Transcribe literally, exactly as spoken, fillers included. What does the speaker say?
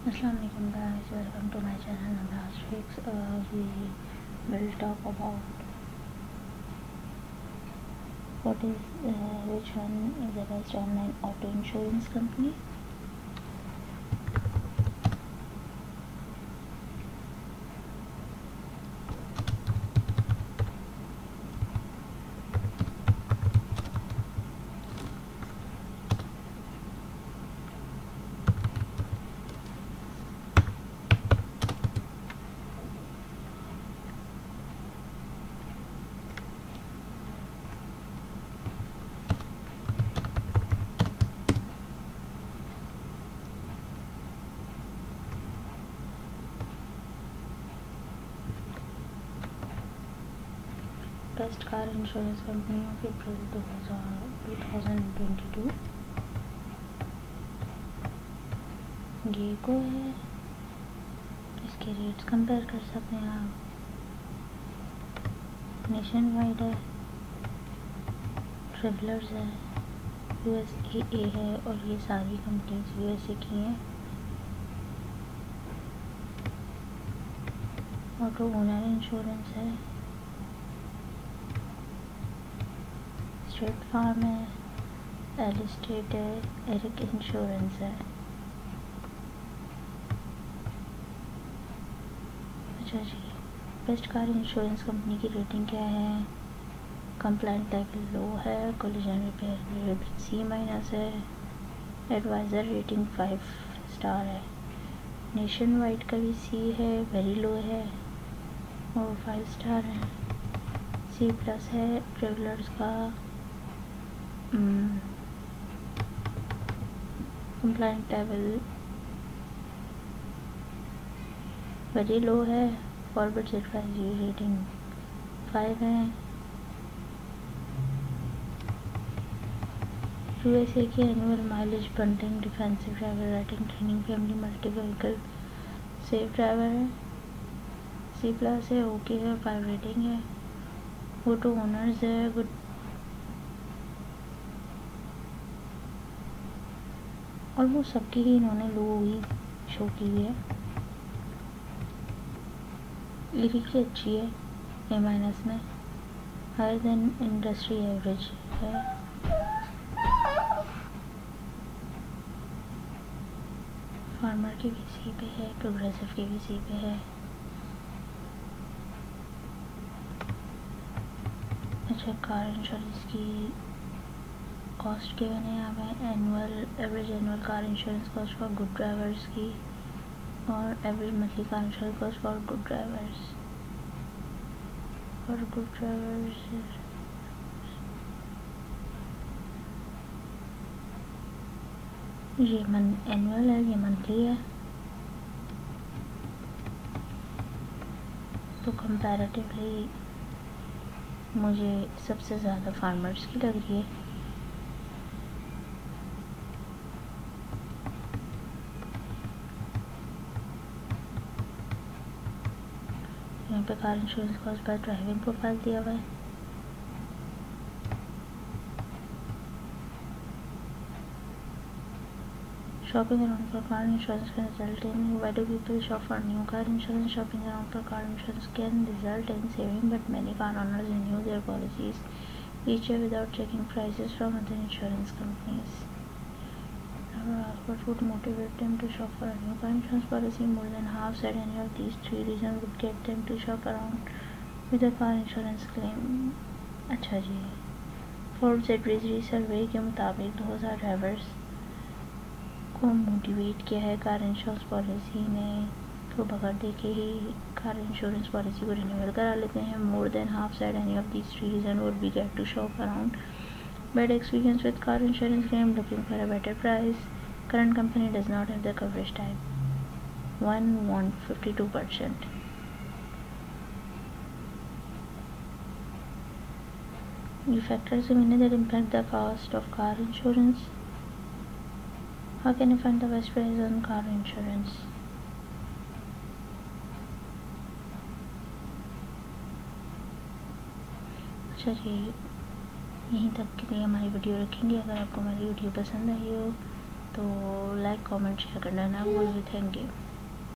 Assalamualaikum guys, welcome to my channel. Last week uh, we will talk about what is uh, which one is the best online auto insurance company. Best car insurance company of April two thousand twenty-two. ये को है, इसके rates compare कर सकते हैं आप. Nationwide है, travellers है, यूएसए है और ये सारी कंपनीज यूएसए की हैं. ऑटो ओनर इंश्योरेंस है, स्टेट फार्म है, एल स्टेट है, एरिक इंश्योरेंस है. अच्छा जी, बेस्ट कार इंश्योरेंस कंपनी की रेटिंग क्या है? कंप्लाइंट लेवल लो है, कोलिजन रिपेयर सी माइनस है, एडवाइज़र रेटिंग फाइव स्टार है, नेशन वाइड का भी सी है, वेरी लो है और फाइव स्टार है. सी प्लस है, ट्रेवलर्स का कंप्लाइंट लेवल वेरी लो है, फॉरवर्ड एडवाइजरी रेटिंग फाइव है. यूएसए की annual mileage bundling defensive driver writing training family multi vehicle safe driver है. सी प्लस है, ओके है, फाइव रेटिंग है. ऑटो ओनर्स है, गुड. ऑलमोस्ट सबकी ही इन्होंने लो ही शो की हुई है. लिरिक्स अच्छी है, ए माइनस में, हायर देन इंडस्ट्री एवरेज है. फार्मर की भी सी पे है, प्रोग्रेसिव की भी सी पे है. अच्छा, कार इंश्योरेंस की कॉस्ट के बने यहाँ पे annual average annual car insurance cost for good drivers की और average monthly car insurance cost for good drivers for good drivers ये मन एनुअल है, ये मंथली है. तो कंपैरेटिवली मुझे सबसे ज़्यादा फार्मर्स की लग रही है. यहाँ पे car insurance cost by driving profile दिया हुआ है. Shopping around for car insurance can result in why do people shop for new car insurance? Shopping around for car insurance can result in saving, but many car owners renew their policies each year without checking prices from other insurance companies. What would motivate them to shop for a new car insurance policy? More than half said any of these three reasons would get them to shop around with a car insurance claim. अच्छा जी, Forbes advisory सर्वे के मुताबिक दो हज़ार drivers को motivate किया है car insurance policy में को बगैर देखे ही कार इंश्योरेंस पॉलिसी को रिन्यूअल करा लेते हैं. More than half side any of this three reason would be get to shop around. Bad experience with car insurance claim, looking for a better price, current company does not have the coverage type, one want fifty two percent. The factors in that impact the cost of car insurance. How can you find the best price on car insurance? अच्छा जी, यहीं तक के लिए हमारी video रखेंगे. अगर आपको हमारी वीडियो पसंद आई हो तो लाइक कमेंट शेयर करना ना भूलिए। Thank you.